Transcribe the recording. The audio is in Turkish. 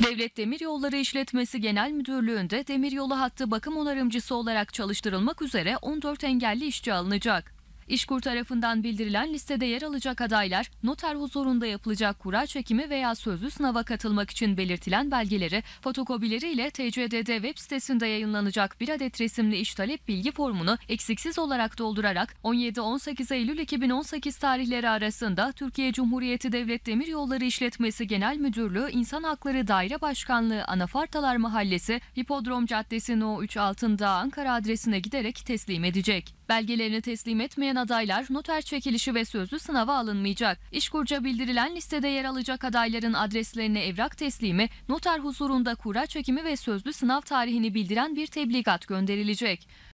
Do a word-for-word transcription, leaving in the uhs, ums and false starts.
Devlet Demiryolları İşletmesi Genel Müdürlüğü'nde demiryolu hattı bakım onarımcısı olarak çalıştırılmak üzere on dört engelli işçi alınacak. İşkur tarafından bildirilen listede yer alacak adaylar, noter huzurunda yapılacak kura çekimi veya sözlü sınava katılmak için belirtilen belgeleri, fotokopileri T C D D web sitesinde yayınlanacak bir adet resimli iş talep bilgi formunu eksiksiz olarak doldurarak on yedi on sekiz Eylül iki bin on sekiz tarihleri arasında Türkiye Cumhuriyeti Devlet Demiryolları İşletmesi Genel Müdürlüğü İnsan Hakları Daire Başkanlığı Anafartalar Mahallesi, Hipodrom Caddesi No üç Altındağ Ankara adresine giderek teslim edecek. Belgelerini teslim etmeyen adaylar noter çekilişi ve sözlü sınava alınmayacak. İşkurca bildirilen listede yer alacak adayların adreslerine evrak teslimi, noter huzurunda kura çekimi ve sözlü sınav tarihini bildiren bir tebligat gönderilecek.